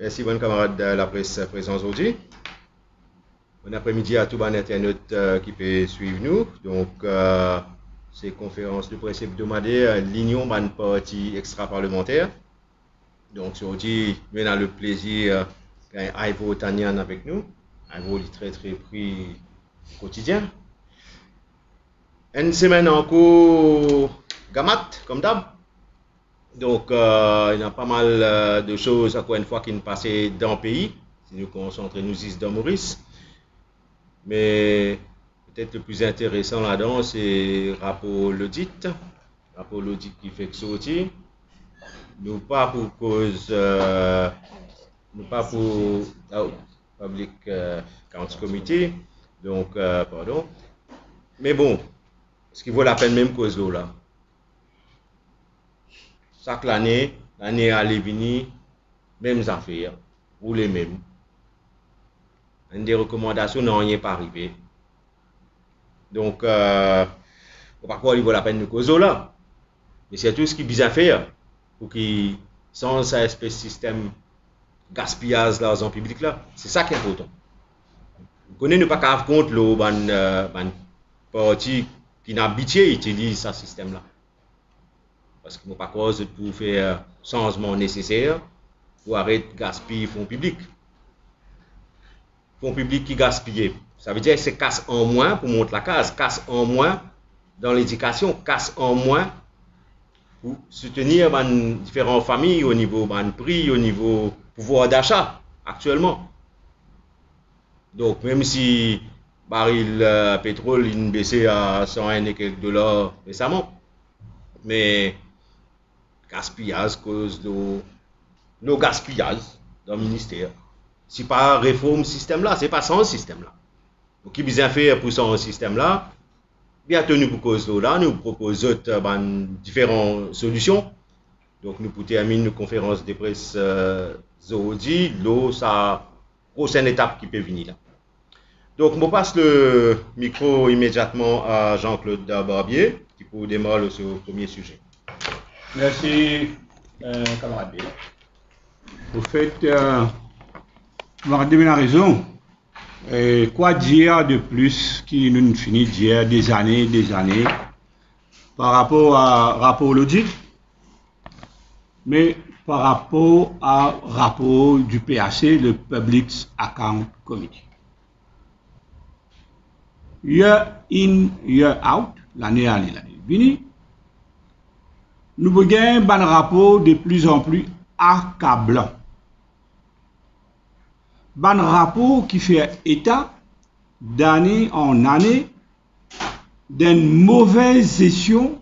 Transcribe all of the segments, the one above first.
Merci, bonne camarade de la presse présente aujourd'hui. Bon après-midi à tous les internautes qui peuvent suivre nous. Donc, c'est conférence de presse hebdomadaire, l'Union d'un parti extra-parlementaire. Donc, aujourd'hui, nous avons le plaisir d'avoir Ivo Tanyan avec nous. Ivo est très pris quotidien. Une semaine encore gamat, comme d'hab. Donc, il y a pas mal de choses, encore une fois, qui nous passent dans le pays. Si nous concentrons nous ici dans Maurice. Mais peut-être le plus intéressant là-dedans, c'est le rapport l'audit. Rapport l'audit qui fait que sortir. Nous pas pour cause, nous pas pour Public Accounts Committee. Donc, pardon. Mais bon, est-ce qu'il vaut la peine même cause là? Chaque année allait venir, mêmes affaires, ou les mêmes. Une des recommandations n'est pas arrivé. Donc, par quoi il vaut la peine de cause là. Mais c'est tout ce qui est bien faire pour qu'il sans cet espèce de système gaspillage de l'argent public là. C'est ça qui est important. Vous connaissez pas qu'à compte le parti qui n'a habitué à utiliser ce système là. Parce que nous pas cause pour faire changement nécessaire pour arrêter de gaspiller fonds publics. Fonds publics qui gaspillent. Ça veut dire que c'est casse en moins pour monter la case, casse en moins dans l'éducation, casse en moins pour soutenir différentes familles au niveau prix, au niveau pouvoir d'achat actuellement. Donc même si baril pétrole il baissé à 101 et quelques dollars récemment, mais gaspillage cause de nos gaspillages dans le ministère. Si pas réforme système là, c'est pas sans système là. Donc qui bien faire pour son système là, bien tenu pour cause de là, nous proposons différentes solutions. Donc nous pour terminer une conférence de presse aujourd'hui, l'eau ça prochaine étape qui peut venir là. Donc je passe le micro immédiatement à Jean-Claude Barbier qui peut démarrer sur le premier sujet. Merci, camarade. Au fait, Mardi a raison. Quoi dire de plus qui nous finit d'hier des années par rapport à rapport l'audit, mais par rapport à rapport du PAC, le Public Account Committee. Year in, year out, l'année venue, nous voyons un rapport de plus en plus accablant. Un rapport qui fait état d'année en année d'une mauvaise gestion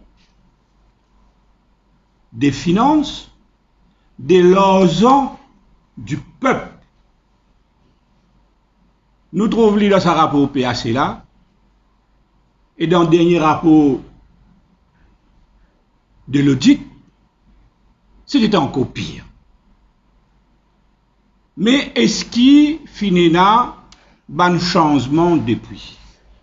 des finances, de l'argent du peuple. Nous trouvons dans ce rapport PAC là, et dans le dernier rapport de l'audit, c'était encore pire. Mais est-ce qu'il finit là un changement depuis?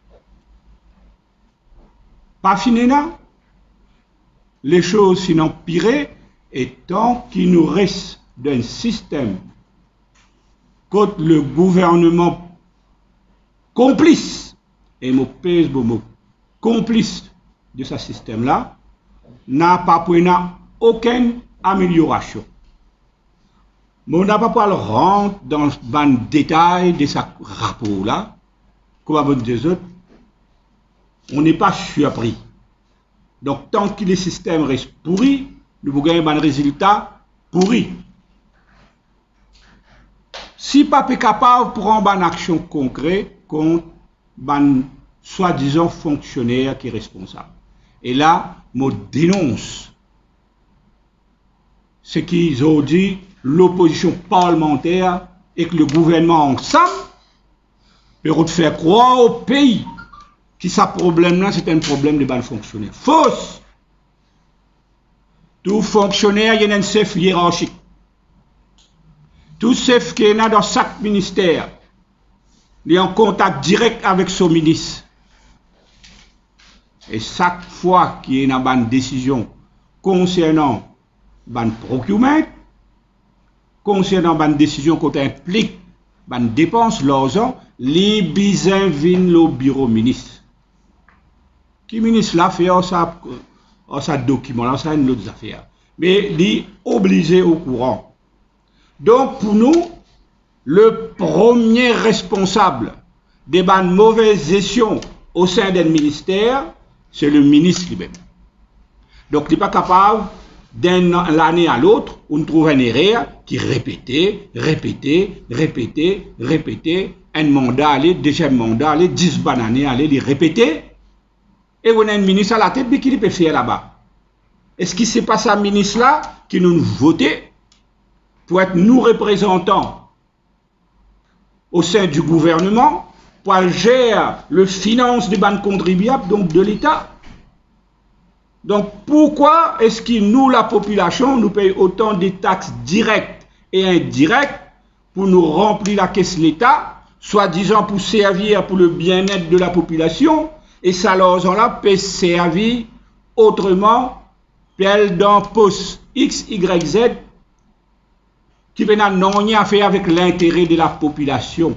Pas fini là? Les choses finissent pire et tant qu'il nous reste d'un système contre le gouvernement complice, et je pèse le mot complice de ce système là, n'a pas aucune amélioration. Mais on n'a pas pu rentrer dans le détail de ce rapport-là. Comme à votre des autres, on n'est pas surpris. Donc, tant que le système reste pourri, nous vous gagnons un résultat pourri. Si pas capable de prendre une action concrète contre un soi-disant fonctionnaire qui est responsable. Et là, je dénonce ce qu'ils ont dit l'opposition parlementaire et que le gouvernement ensemble peut faire croire au pays que ce problème-là, c'est un problème de ban fonctionnaire. Fausse! Tout fonctionnaire, il y a un chef hiérarchique. Tout chef qui est dans chaque ministère, il est en contact direct avec son ministre. Et chaque fois qu'il y a une décision concernant le procurement, concernant une décision qui implique une dépense, l'argent, les bisins viennent au bureau ministre. Qui ministre l'a fait ça document, là, ça une autre affaire. Mais il est obligé au courant. Donc, pour nous, le premier responsable des bonnes mauvaises gestions au sein d'un ministère, c'est le ministre lui-même. Donc, il n'est pas capable, l'année à l'autre, on trouve un erreur qui répétait, un mandat allait, deuxième mandat allait, 10 bananes allait, les répéter. Et on a un ministre à la tête, mais qui peut faire là-bas? Est-ce que c'est pas ça, ministre-là, qui nous votait pour être nous représentants au sein du gouvernement, pour gérer le finance des banques contribuables, donc de l'État? Donc pourquoi est-ce que nous, la population, nous payons autant de taxes directes et indirectes pour nous remplir la caisse de l'État, soi-disant pour servir pour le bien-être de la population, et ça, l'argent-là peut servir autrement, dans poste X, Y, Z, qui n'a rien à faire avec l'intérêt de la population.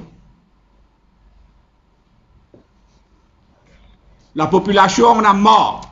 La population en a mort.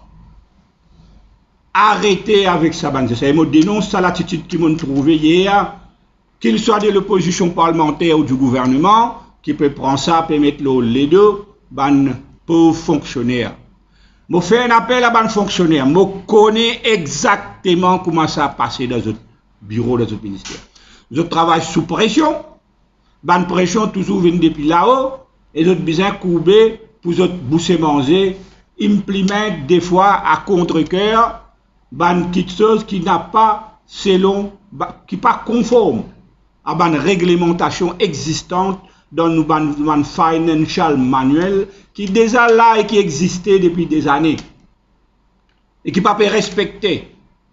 Arrêtez avec ça, je me dénonce ça l'attitude qu'ils m'ont trouvé hier, qu'il soit de l'opposition parlementaire ou du gouvernement, qui peut prendre ça, peut mettre les deux, pauvres fonctionnaires. Je fais un appel à ban fonctionnaires. Je connais exactement comment ça a passé dans notre bureau, dans notre ministère. Je travaille sous pression. Ban pression toujours vient depuis là-haut. Et notre besoin courbé pour notre bousser manger. Implémente des fois à contre-cœur. Ban petite chose qui n'a pas selon, qui pas conforme à ban réglementation existante dans nos financial manuel qui déjà là et qui existait depuis des années et qui pas peut respecter.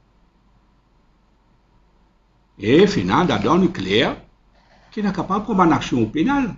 Et finalement, dans le clair, qui n'est capable de prendre une action pénale.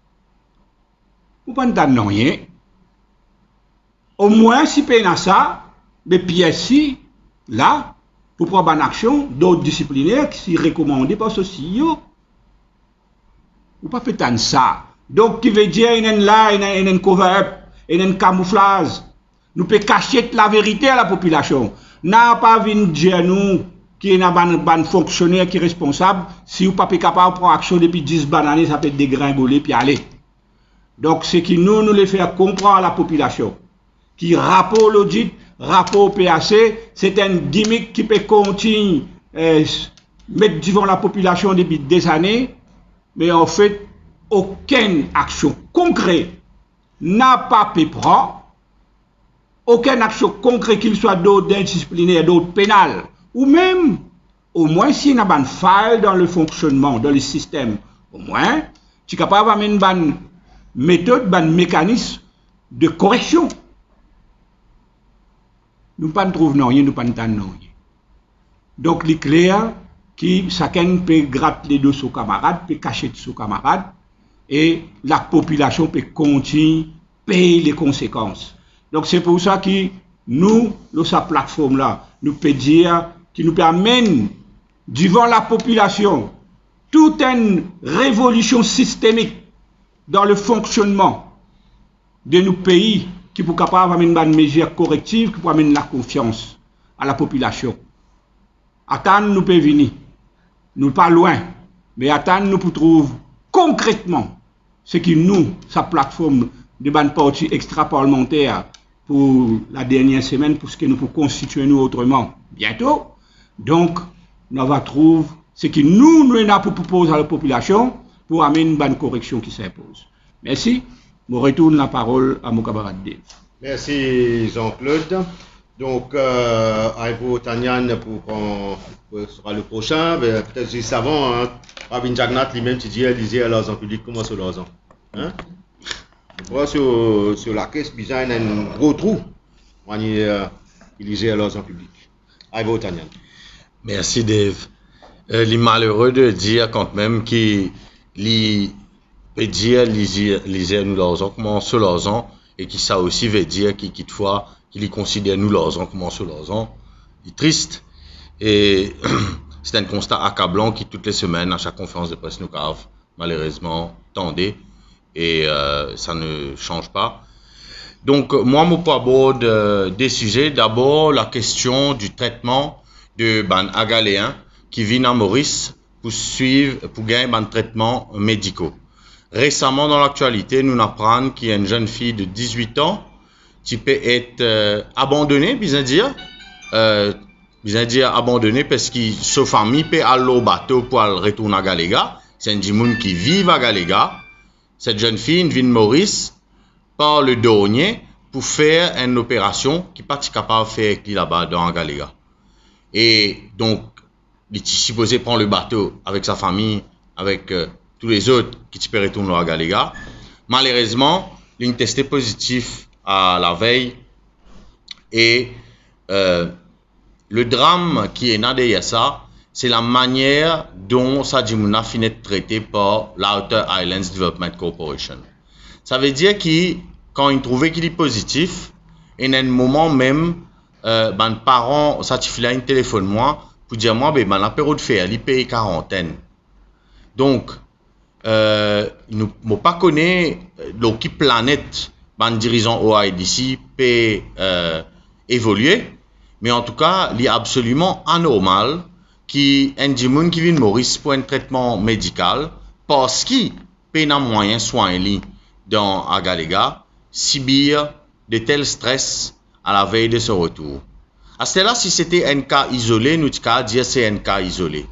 Ou pas de rien. Au moins, si peine ça, mais puis si, là, pour prendre une action, d'autres disciplinaires qui sont recommandés par ce CEO. Ou pas peut-être ça. Donc, qui veut dire, il y a là, il y a un cover-up, il y a un camouflage. Nous pouvons cacher la vérité à la population. N'a pas vu dire nous, qui est un fonctionnaire qui est responsable, si vous n'êtes pas capable de prendre action depuis 10 bananes, ça peut dégringoler puis aller. Donc, ce qui nous les faire comprendre à la population, qui rapport l'audit, rapport PAC, c'est un gimmick qui peut continuer, mettre devant la population depuis des années, mais en fait, aucune action concrète n'a pas pu prendre, aucune action concrète, qu'il soit d'autres disciplinaires, d'autres pénales, ou même, au moins, s'il y a une faille dans le fonctionnement, dans le système, au moins, tu es capable d'amener une méthode, un mécanisme de correction. Nous ne trouvons rien, nous ne trouvons rien. Donc, il est clair que chacun peut gratter les deux sous camarades, peut cacher sous camarades, et la population peut continuer à payer les conséquences. Donc, c'est pour ça que nous, sa plateforme-là, nous peut dire, qui nous permet, devant la population, toute une révolution systémique dans le fonctionnement de nos pays, qui pour capable d'amener une mesure corrective, qui pour amener la confiance à la population. Attendre nous peut venir. Nous pas loin, mais attendre nous pour trouver concrètement ce qui nous, sa plateforme de bonne partie extra-parlementaire pour la dernière semaine, pour ce que nous pouvons constituer nous autrement bientôt. Donc, nous va trouver ce qui nous avons pour proposer à la population pour amener une bonne correction qui s'impose. Merci. Je retourne la parole à mon camarade Dave. Merci Jean-Claude. Donc, Ivo Tanyan sera le prochain. Peut-être juste avant, hein, Rabin Jagnat lui-même, tu dis, lisez à l'argent public, comment sur l'argent. Hein? Sur la caisse, il y a un gros trou. Il lisait à l'argent public. Ivo Tanyan. Merci Dave. Il est malheureux de dire quand même qu'il peut dire lisez nous l'argent, comment sur l'argent, et qui ça aussi veut dire qu'il considère nous l'argent, comment sur l'argent. Il est triste. Et c'est un constat accablant qui, toutes les semaines, à chaque conférence de presse, nous cave, malheureusement, tendez, et ça ne change pas. Donc, moi, je aborde des sujets. D'abord, la question du traitement de ban agaléens qui viennent à Maurice pour gagner un traitement médical. Récemment, dans l'actualité, nous apprenons qu'il y a une jeune fille de 18 ans qui peut être abandonnée, bien dire abandonnée parce que sa famille peut aller au bateau pour aller retourner à Galega. C'est un gens qui vit à Galega. Cette jeune fille vient de Maurice par le douanier pour faire une opération qui n'est pas capable de faire là-bas dans Galega. Et donc, il est supposé prendre le bateau avec sa famille, avec tous les autres qui peuvent retourner à Galega. Malheureusement, il est testé positif à la veille. Et le drame qui est né derrière ça, c'est la manière dont Sadjimouna finit de traiter par l'Outer Islands Development Corporation. Ça veut dire que quand il trouvait qu'il est positif, et à un moment même, mes parents, ça un téléphone moi pour dire moi, ben la période de faire, il paye quarantaine. Donc, nous ne pas connaître l'équipe planète, les dirigeants OIDC peut évoluer, mais en tout cas, il est absolument anormal qu'un gens qui vient de Maurice pour un traitement médical parce qu'il peut un moyen soin dans Agalega subir de tels stress à la veille de son retour. À ce là, si c'était un cas isolé, nous allons dire c'est un cas isolé.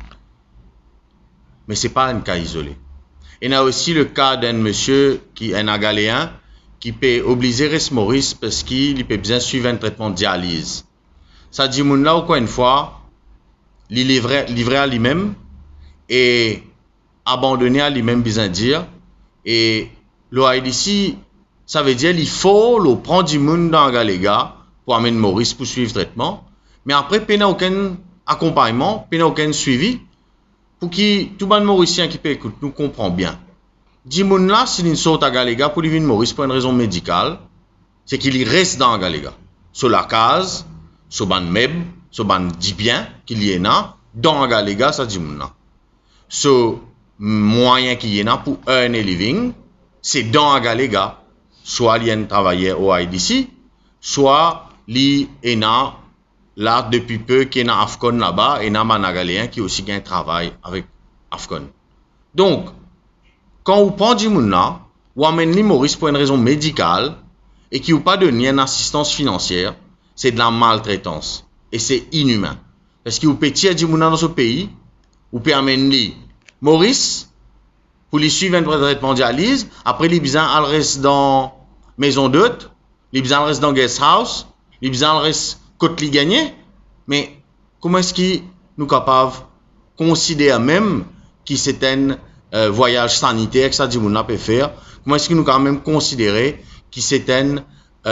Mais ce n'est pas un cas isolé. Il y a aussi le cas d'un monsieur qui est un Agaléen qui peut obliger rester Maurice parce qu'il peut bien suivre un traitement de dialyse. Ça dit, là, encore une fois, il livré à lui-même et abandonné à lui-même, bien dire. Et l'OIDC, ça veut dire qu'il faut le prendre du monde dans Galega pour amener Maurice pour suivre le traitement. Mais après, il n'y a aucun accompagnement, il n'y a aucun suivi pour que tout le monde Mauricien qui peut écouter nous comprend bien. Du monde là, s'il y a une sorte à Galega pour lui venir Maurice pour une raison médicale, c'est qu'il reste dans Galega. Sur la case, sur ban meb, sur ban dit bien qu'il y en a dans Galega, ça dit moun. Ce moyen qu'il y en a pour earn a living, c'est dans Galega. Soit il y a un travailleur au IDC, soit il y a là depuis peu qu'il y a un Afcon là-bas et un Managaléen qui aussi gagne travail avec Afcon. Donc, quand vous prenez du monde là, vous amenez Maurice pour une raison médicale et qui vous pas donné une assistance financière, c'est de la maltraitance et c'est inhumain. Parce que vous pouvez tirer du monde dans ce pays, vous pouvez amener Maurice pour lui suivre un traitement de dialyse, après il reste dans maison d'hôte, il reste dans guest house, il reste côte li gagné, mais comment est-ce que nous capables de considérer même que c'est un voyage sanitaire que ça dit moun peut faire? Comment est-ce que nous quand même considérer que c'est une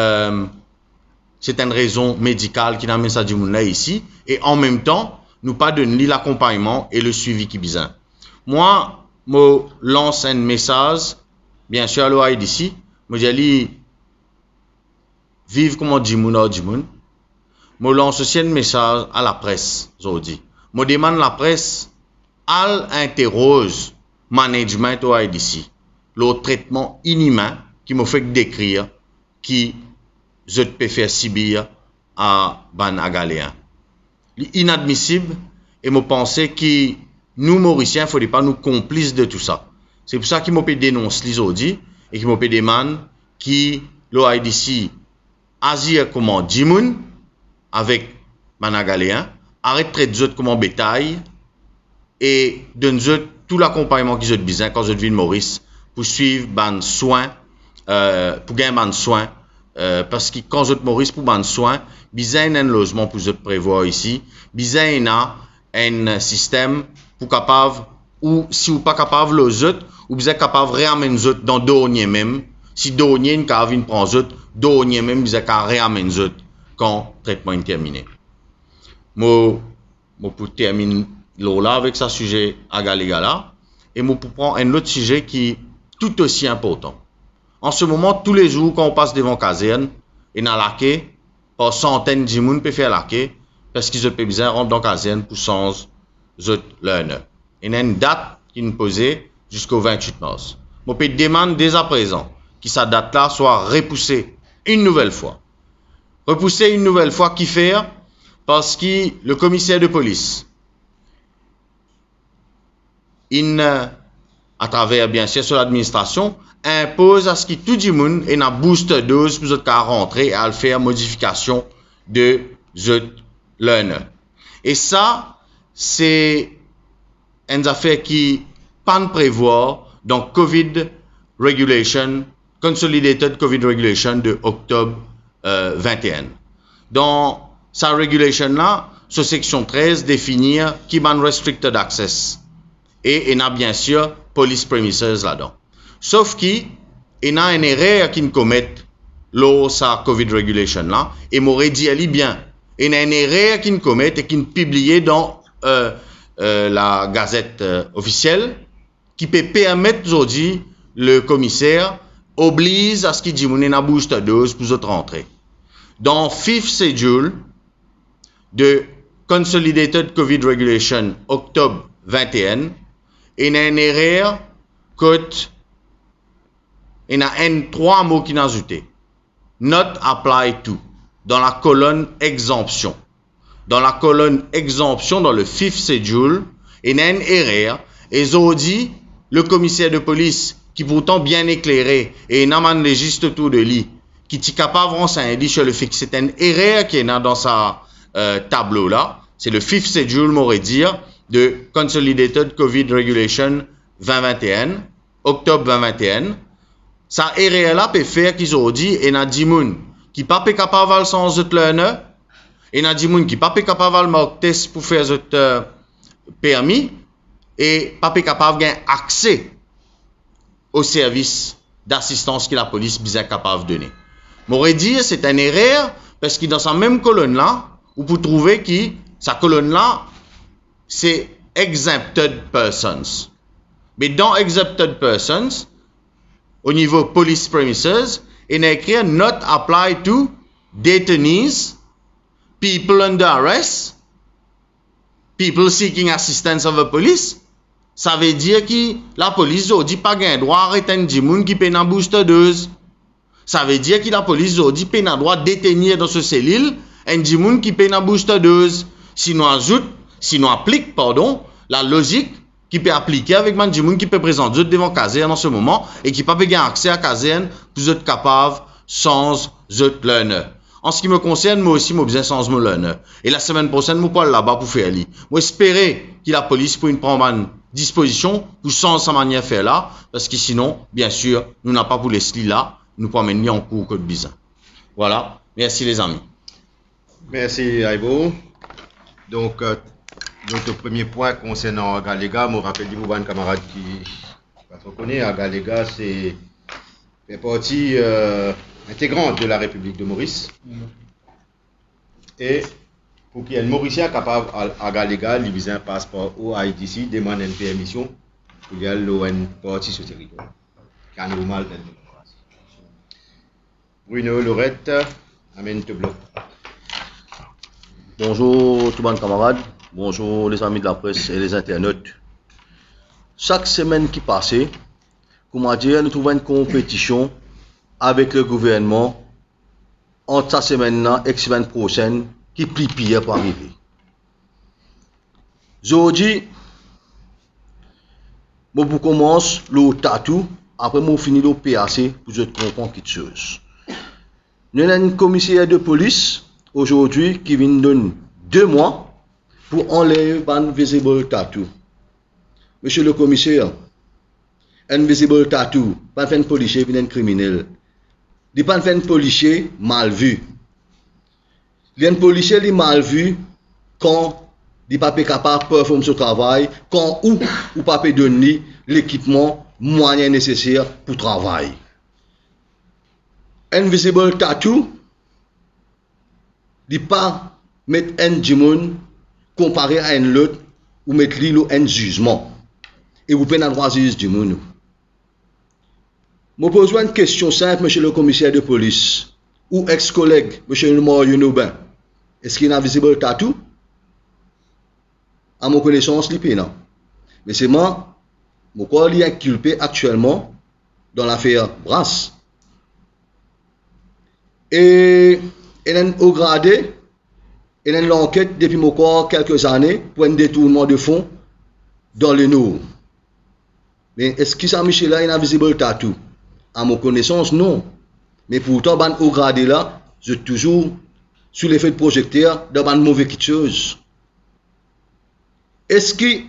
raison médicale qui n'amène ça dit moun là ici et en même temps nous pas donner l'accompagnement et le suivi qui besoin. Moi, je lance un message bien sûr à l'OIDC, je dis vive comme on dit moun dit moun. Je lance aussi un message à la presse aujourd'hui. Je demande à la presse à interroger management au IDC, le traitement inhumain qui me fait décrire qui je peux faire subir à ban agaléen. Inadmissible et je pense que nous Mauriciens, il ne faudrait pas nous complices de tout ça. C'est pour ça qu'il me peut dénoncer aujourd'hui et qu'il me peut demander que l'OIDC agit comme Dimoun avec Managaléen, arrête de traiter les autres comme bétail et donne tout l'accompagnement qu'ils ont besoin quand je viens de Maurice pour suivre ban soin, pour gagner ban soin, parce que quand je viens de Maurice pour ban soin, besoin d'un logement pour je prévoir ici, besoin un système pour capable ou si vous pas capable les autres, ou besoin capable réamener les autres dans dernier même, si dernier ne vient prendre les autres, dernier même besoin réamener les autres quand le traitement est terminé. Moi pour terminer là avec ce sujet à Galega là, et moi pour prendre un autre sujet qui est tout aussi important. En ce moment, tous les jours, quand on passe devant la caserne, et dans la quai, par centaines de gens peuvent faire la quai, parce qu'ils ont besoin de rentrer dans la caserne pour changer learner. Il y a une date qui nous posée jusqu'au 28 mars. Je peux demander dès à présent que cette date-là soit repoussée une nouvelle fois. Repoussée une nouvelle fois, qui fait? Parce que le commissaire de police, à travers bien sûr sur l'administration, impose à ce que tout le monde ait une booster dose pour rentrer et à faire modification de learner. Et ça, c'est une affaire qui pas prévoir dans COVID Regulation, Consolidated COVID Regulation de octobre 21. Dans sa regulation là, sur section 13 définir qui ban restricted access. Et il y a bien sûr police premises là-dedans. Sauf qu'il y a une erreur qui nous commet lors de sa COVID regulation là, et m'aurait dit elle bien. Il y a une erreur qui nous commet et qui nous publiée dans la gazette officielle, qui peut permettre aujourd'hui le commissaire oblige à ce qu'il dit une booster dose pour autres rentrer. Dans fifth schedule de Consolidated COVID Regulation octobre 21, il y a une erreur il y a trois mots qui sont ajoutés. Not apply to. Dans la colonne exemption. Dans la colonne exemption, dans le fifth schedule, il y a une erreur. Et aujourd'hui, le commissaire de police, qui pourtant bien éclairé, et il y a un légiste autour de lui, qui est capable de renseigner sur le fait que c'est une erreur qui est dans sa tableau là. C'est le fifth schedule, m'aurait dire, de Consolidated COVID Regulation 2021, octobre 2021. Ça erreur là peut faire qu'ils ont dit, et n'a dit moun qui pas capable de sans learner, et n'a dit moun qui pas capable de marquer test pour faire permis, et pas capable d'avoir accès au service d'assistance que la police est capable de donner. M'aurait dit c'est une erreur parce que dans sa même colonne là, vous pouvez trouver que sa colonne là, c'est exempted persons. Mais dans exempted persons, au niveau police premises, il y a écrit not apply to detainees, people under arrest, people seeking assistance of the police. Ça veut dire que la police n'a pas le droit d'arrêter un gens qui paye une booster dose. Ça veut dire que la police n'a pas le droit de détenir dans ce cellule un gens qui paye une booster dose. Sinon applique, la logique qui peut appliquer avec un gens qui peut présenter devant caserne en ce moment et qui peut pas avoir accès à caserne pour être capable sans learner. En ce qui me concerne, moi aussi, moi besoin sans mon learner. Et la semaine prochaine, moi pas là-bas pour faire li. Moi espérer que la police puisse prendre une disposition pour sans sa manière faire là, parce que sinon, bien sûr, nous n'avons pas pour les là, nous pas mener en cours que de bizarre. Voilà. Merci les amis. Merci Aibo. Donc, notre premier point concernant Agalega, je me rappelle du un camarade qui pas trop connaît. Agalega, c'est fait partie intégrante de la République de Maurice. Et pour qu'il y ait un Mauricien capable à Galega, il vise un passeport au ITC, demande une permission pour y aller une partie sur le territoire. C'est normal dans la démocratie. Bruno Lorette, amène te bloc. Bonjour tout le monde camarades, bonjour les amis de la presse et les internautes. Chaque semaine qui passait, comment dire, nous trouvons une compétition avec le gouvernement entre cette semaine-là et la semaine prochaine qui plie pire pour arriver. Aujourd'hui, je commence le tatou, après je finis le PAC pour je comprendre quelque chose. Nous avons un commissaire de police aujourd'hui qui vient donner 2 mois pour enlever un visible tattoo. Monsieur le commissaire, un visible tattoo, pas fait un policier, il est un criminel. Il pas fait un policier mal vu. Il y a un policier qui est mal vu quand il n'est pas capable de performer son travail, quand ou pas donner l'équipement moyen nécessaire pour travailler. Un visible tattoo, il ne pas mettre un jimon comparé à un autre ou mettre lui un jugement. Et vous pouvez droit juger du monde. Je pose une question simple, monsieur le commissaire de police, ou ex-collègue, monsieur le maire Younouben. Est-ce qu'il y a un visible tattoo? à mon connaissance, li pénal. Mais c'est moi, mon corps est inculpé actuellement dans l'affaire Brass. Et il a au gradé, il a l'enquête depuis mon corps quelques années pour un détournement de fonds dans le Nord. Mais est-ce que ça, Michel, là, il a visible tatou? À mon connaissance, non. Mais pourtant, ban au gradé là, je suis toujours sous l'effet de projecteur dans une mauvaise chose. Est-ce que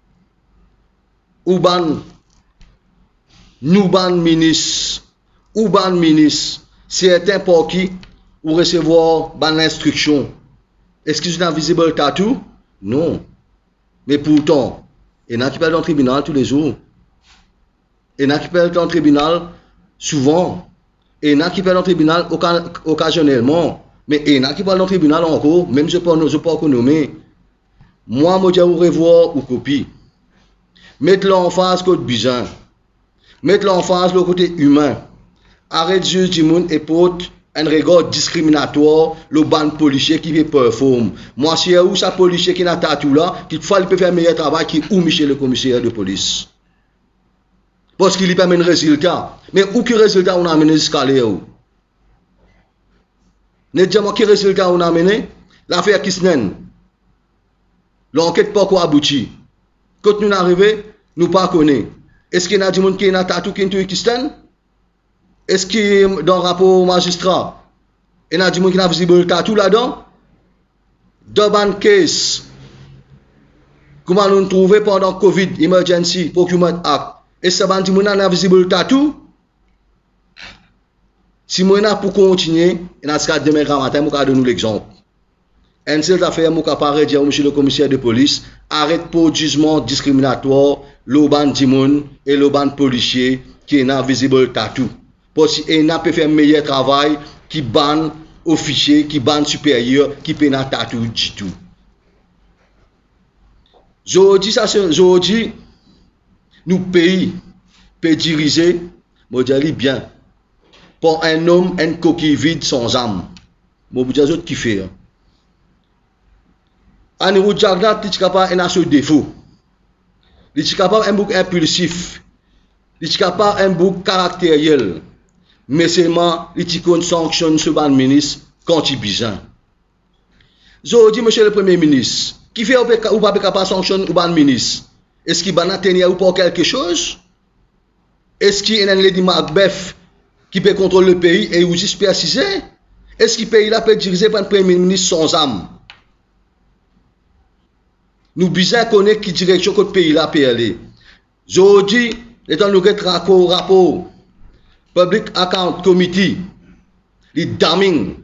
ou ban nous ban ministre ou ban ministre certains pour qui ou recevoir ban instruction? Est-ce que c'est un visible tatou? Non. Mais pourtant, il y en a qui parlent dans le tribunal tous les jours. Il y en a qui parlent dans le tribunal souvent. Il y en a qui parlent dans le tribunal occasionnellement. Mais il y en a qui parlent dans le tribunal encore, même je ne peux pas nommer. Moi, je vais revoir ou copie. Mettez-le en face côté bizarre. Mettez-le en face le côté humain. Arrête juste du monde et porte un regard discriminatoire le ban policier qui fait performe. Moi, c'est où ça policier qui n'a tatou là, qu'il faut faire un meilleur travail qui ou Michel le commissaire de police. Parce qu'il y a un résultat. Mais où quel résultat on a amené jusqu'à là où? Ne dis-moi quel résultat on a amené? L'affaire Kisnen. L'enquête pas quoi abouti. Quand nous arrivons, nous pas connaissons. Est-ce qu'il y a des gens qui ont tatou qui ont Kisnen? Est-ce que dans le rapport magistrat, il y a des gens qui ont visible tatou là-dedans? Dans une case, comment nous trouvons pendant Covid, Emergency Procurement Act, est-ce que des gens qui ont visible tatou? Si nous pour continuer, il y a ce cas demain matin, nous allons donner l'exemple. Un seul affaire, nous allons dire au monsieur le commissaire de police, arrête pour jugement discriminatoire, l'oban dimon et l'oban policier qui est visible tatou. Parce qu'il n'a pas fait un meilleur travail qui ban officier, qui ban supérieur, qui peut pas tatou du tout. Je dis, nous pays, peut diriger, modèle bien. Pour un homme, une coquille vide sans âme. Je vous dis qui fait. Un niveau de jardin, il est capable d'un seul défaut. Il est capable d'un bouc impulsif. Il est capable d'un bouc caractériel. Mais seulement, il est sanctionne ce ban ministre quand il est besoin. Je dis, monsieur le Premier ministre, qui fait ou pas capable sanctionner le ban ministre? Est-ce qu'il va tenir ou pas quelque chose? Est-ce qu'il y a un Lady Macbeth qui peut contrôler le pays et aussi préciser? Est-ce que le pays là peut être dirigé par un Premier ministre sans âme? Nous besoin connaître qui direction que le pays là peut aller. Je dis, étant nous rapport Public Account Committee, les damning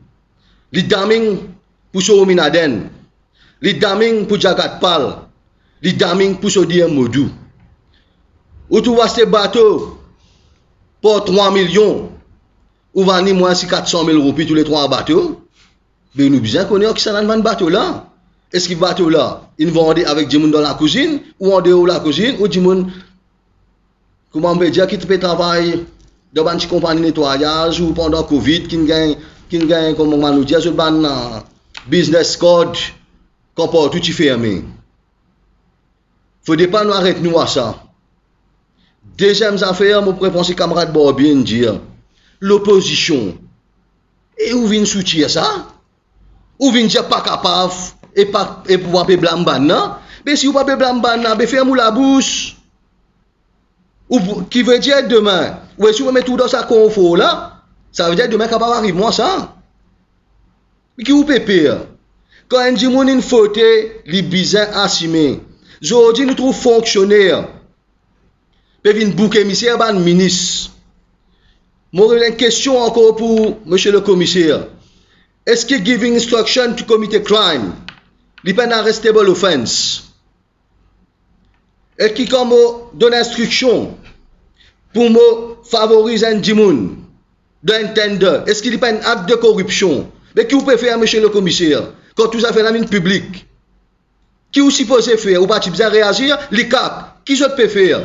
pour Soumi Naden, les damning pour Jagat Pal, les damning pour Sodiem Modou. Où tu vois ces bateaux pour 3 millions, ou vendre moins si 400 000 roupies tous les 3 bateaux, mais nous besoin connaître qui s'en a de bateau là. Est-ce que bateau là, ils vendent avec du monde dans la cuisine, ou en dehors de la cuisine, ou du monde, comment on peut dire, qui peut travailler dans une compagnie de nettoyage, ou pendant Covid, qui gagne, comment on nous dit, sur un business code, qu'on peut tout y fermer. Il ne faut pas nous arrêter nous à ça. Deuxième affaire, je pourrais penser camarade Bobien dire, l'opposition, et où vient soutenir ça? Où vient dire pas capable? Et pouvoir pas blâmer non, mais si vous pas blâmer non, fermez la bouche. Ou qui veut dire demain, ou si vous mettez tout dans sa confort là, ça veut dire demain capable arrive moi ça. Mais qui vous peut pire? Quand on dit mon une faute, les bizarres assumés. Aujourd'hui nous trouvons fonctionnaires. Peut venir bouc émissaire ban ministre. Moi j'ai une question encore pour monsieur le commissaire. Est-ce que giving instruction to commit a crime n'est pas une arrestable offense? Est-ce que comme donne instruction pour me favoriser un dimoun d'un tender, est-ce qu'il n'est pas un acte de corruption? Mais qui vous peut faire, monsieur le commissaire, quand tout ça fait la mine publique? Qui vous supposez faire? Ou pas bien réagir? Les cap, qui je peux faire?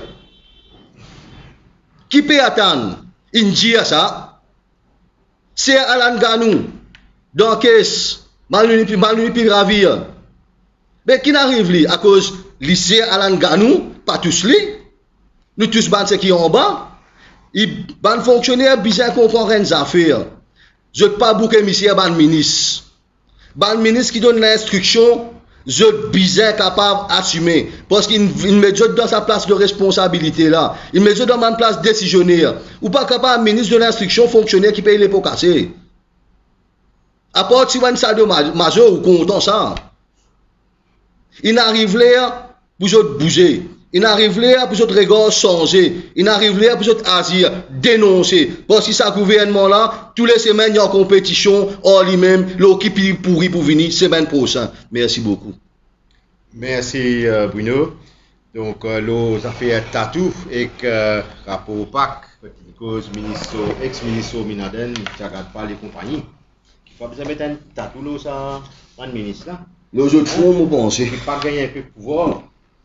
Qui peut attendre? Il dit ça. C'est Alan Ganou. Dans la caisse, Maluni puis ravir. Mais qui n'arrive li à cause lycée Alan Ganou, pas tous li, nous tous ban ceux qui en bas, ils ban fonctionnaires bizarre comprendre les affaires. Je ne pas bouquer monsieur ban ministre. Ban ministre qui donne l'instruction, je bizarre capable d'assumer. Parce qu'il met dans sa place de responsabilité là. Il met dans ma place décisionnaire. Ou pas capable ministre de l'instruction fonctionnaire qui paye les pots cassés. À part si vous avez une salle de major ou content ça. Il n'arrive là pour vous bouger. Il n'arrive là pour votre regard changer. Il n'arrive là pour votre agir, dénoncer. Parce que ce gouvernement là, tous les semaines, il y a une compétition, or lui-même, l'équipe pourri pour venir semaine prochaine. Merci beaucoup. Merci Bruno. Donc, les affaires tatou et que rapport PAC, petite cause, ex-ministre Minaden, qui a pas les compagnies. Il faut besoin de mettre un tatou là, ça, un ministre là. Les autres fonds, vous pensez. Il ne pas gagner un peu de pouvoir.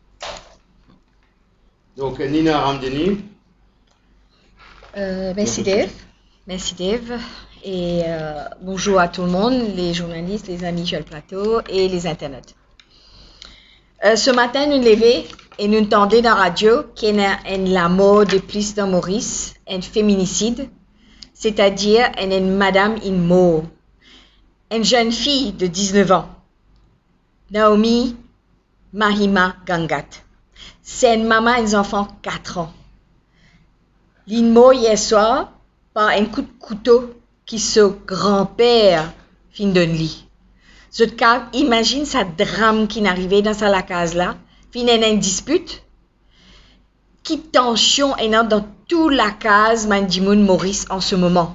Donc, Nina Ramdeni. Merci Dave. Merci Dave. Et bonjour à tout le monde, les journalistes, les amis sur le plateau et les internautes. Ce matin, nous levons et nous entendons dans la radio qu'il y a la mort de plus dans Maurice, un féminicide, c'est-à-dire une madame in mort, une jeune fille de 19 ans, Naomi Mahima Gangat. C'est une maman et un enfant 4 ans. Elle est morte hier soir par un coup de couteau qui son grand-père fin d'un lit. Je imagine ce drame qui n'arrivait dans sa case là, fin d'une dispute, qui tension est dans toute la case Mandimoun Maurice en ce moment.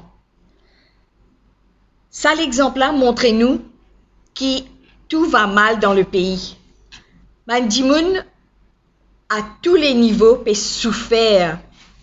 Ça l'exemple là montre-nous que tout va mal dans le pays. Mandimoun à tous les niveaux peut souffrir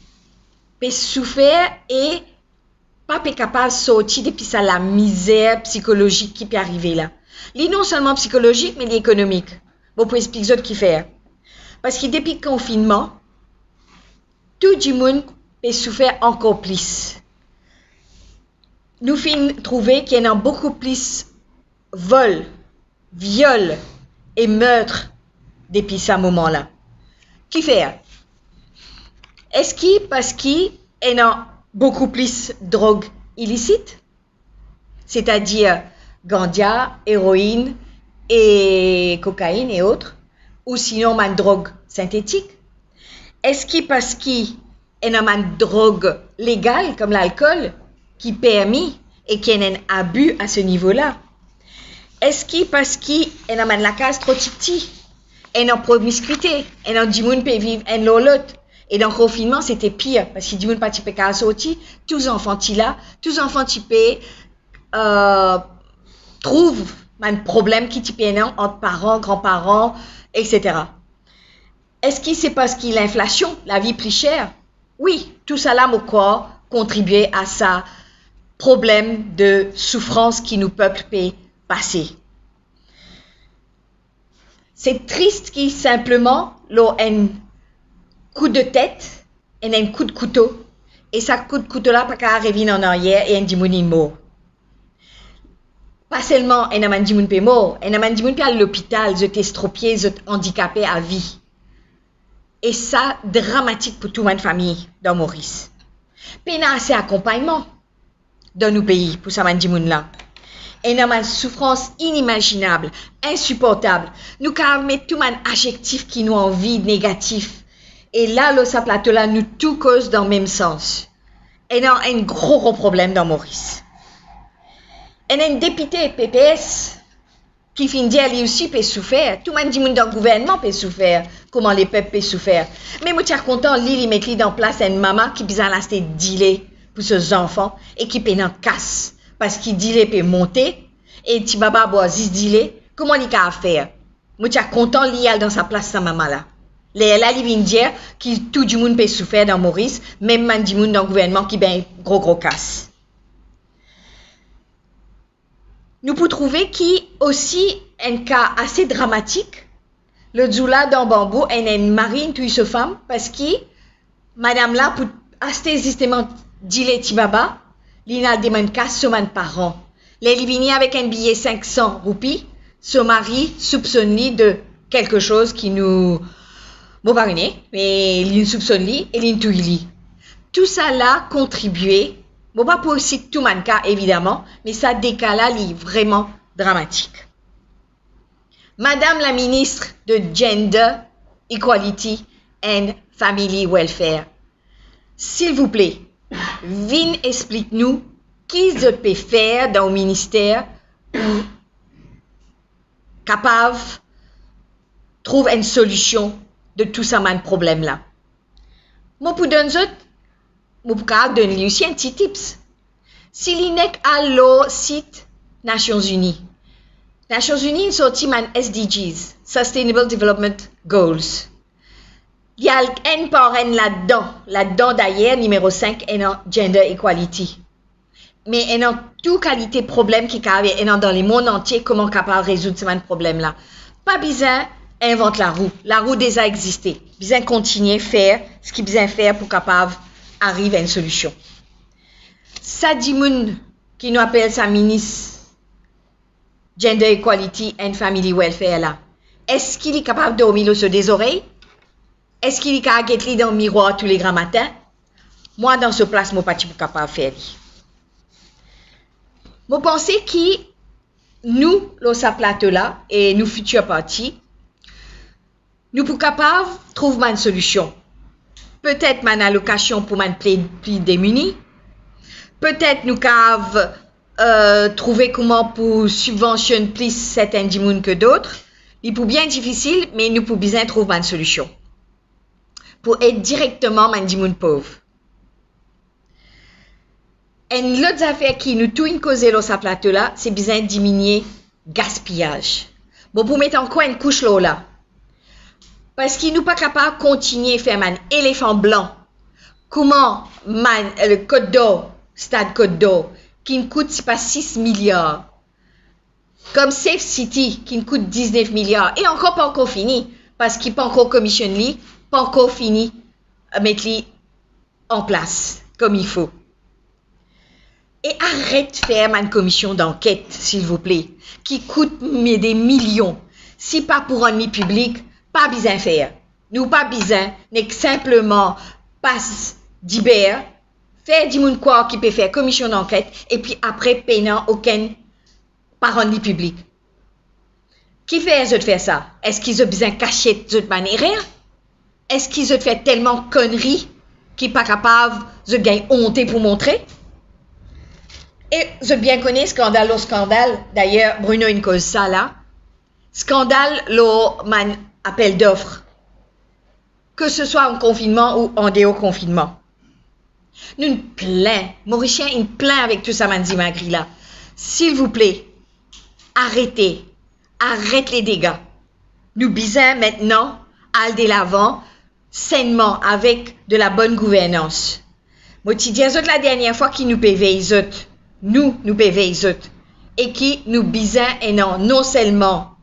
et pas capable de sortir depuis ça la misère psychologique qui peut arriver là. Li non seulement psychologique mais économique. Bon pour expliquer ce qu'il fait. Parce que depuis le confinement, tout le monde peut souffrir encore plus. Nous finissons trouver qu'il y a beaucoup plus vol, viol et meurtre depuis ce moment-là. Qui fait? Est-ce que parce qu'il y a beaucoup plus de drogue illicite, c'est-à-dire ganja, héroïne et cocaïne et autres, ou sinon une drogue synthétique? Est-ce que parce qu'il y a une drogue légale comme l'alcool qui permet et qu'il y a un abus à ce niveau-là? Est-ce que parce qu'il y a la case trop petite, et dans promiscuité, et dans du monde peut vivre un l'autre? Et dans le confinement, c'était pire, parce que du monde pas type qu'à sortir, tous les enfants là, tous les enfants type trouvent un problème qui type entre parents, grands-parents, etc. Est-ce que c'est parce que l'inflation, la vie plus chère? Oui, tout ça là, mon corps, contribuer à ça problème de souffrance qui nous peuple peut passer. C'est triste qu'il simplement l'on un coup de tête et un coup de couteau et ça coup de couteau là pas qu'à arriver en arrière et un dimoun mort. Pas seulement un dimoun pe mort, un dimoun pe à l'hôpital, je estropié, je handicapé à vie. Et ça dramatique pour toute ma famille dans Maurice. Puis il y a assez d'accompagnement dans nos pays pour ça dimoun là. Et il y a une souffrance inimaginable, insupportable. Nous avons mis tout un adjectif qui nous envie négatif. Et là, le plateau là, nous tout cause dans le même sens. Et il y a un gros problème dans Maurice. Et il y a un député PPS qui finit dire lui aussi peut souffrir. Tout le monde dans le gouvernement peut souffrir. Comment les peuples peuvent souffrir. Mais moi, je suis content, il met en place une maman qui peut rester dealer pour ses enfants et qui peut en casse. Parce qu'il dit qu'il peut monter et ti baba boit 10 dilé, comment il a faire? Moi je suis content lié dans sa place sa maman là. Là il vient dire que tout le monde peut souffrir dans Maurice, même man du monde dans le gouvernement qui ben gros casse. Nous pouvons trouver qu'il aussi un cas assez dramatique. Le Djoula dans Bambou est une marine toute cette femme parce que madame là pour acheter justement dilé ti baba Lina demande 4 semaines par an. Les vini avec un billet 500 roupies, son mari soupçonne de quelque chose qui nous... Bon, pas rien, mais il soupçonne et il touille. Tout ça là contribué, bon, pas pour citer tout le cas évidemment, mais ça décalage est vraiment dramatique. Madame la ministre de Gender, Equality and Family Welfare, s'il vous plaît, viens explique-nous qui je peux faire dans le ministère pour capable trouver une solution de tout ça man problème là. Moi pour donner moi pour donner aussi un petit tips. Si l'inec à le site Nations Unies. Nations Unies sorti man SDGs, Sustainable Development Goals. Il y a un parrain là-dedans d'ailleurs, numéro 5, et en Gender Equality. Mais il y a toute qualité de problème qui est dans le monde entier, comment capable de résoudre ce problème-là. Pas besoin d'inventer la roue. La roue déjà existé. Besoin continuer à faire ce qu'il besoin faire pour capable arriver à une solution. Ça dit moun qui nous appelle sa ministre Gender Equality and Family Welfare là. Est-ce qu'il est capable de dormir sur des oreilles? Est-ce qu'il est capable de regarder dans le miroir tous les grands matins? Moi, dans ce place, je ne suis pas capable de faire. Je pense que nous, le plateau là, et nous futurs partis, nous sommes capables de trouver une solution. Peut-être une allocation pour les plus démunis. Peut-être nous capables trouver comment pour subventionner plus certains gens que d'autres. Il est bien difficile, mais nous pouvons bien trouver une solution. Pour aider directement les gens pauvres. Et l'autre affaire qui nous tout causé dans ce plateau là, c'est besoin de diminuer le gaspillage. Bon, pour mettre encore une couche là. Parce qu'ils ne sont pas capables de continuer à faire un éléphant blanc. Comment le Côte d'Or, Stade Côte d'Or, qui ne coûte pas 6 milliards. Comme Safe City, qui ne coûte 19 milliards. Et encore pas encore fini. Parce qu'il n'est pas encore commissionné, pas encore fini à mettre en place comme il faut. Et arrête de faire une commission d'enquête, s'il vous plaît, qui coûte des millions. Si pas pour un public, pas besoin de faire. Nous pas besoin, n'est que simplement passe d'hiver, faire du monde quoi qui peut faire commission d'enquête, et puis après, payant aucun parent public. Qui fait de faire ça? Est-ce qu'ils ont besoin de cacher de manière? Est-ce qu'ils ont fait tellement de conneries qu'ils ne sont pas capables de gagner honte pour montrer? Et je bien connais scandale au scandale. D'ailleurs, Bruno une cause ça là. Scandale le appel d'offres. Que ce soit en confinement ou en déconfinement. Nous nous plains. Mauricien, il plaint avec tout ça, Manzi Magri là. S'il vous plaît, arrêtez. Arrête les dégâts. Nous bisons maintenant à aller de l'avant, sainement, avec de la bonne gouvernance. Moi, tu dis la dernière fois qui nous payait les autres. Nous payons les autres. Et qui nous bisons non seulement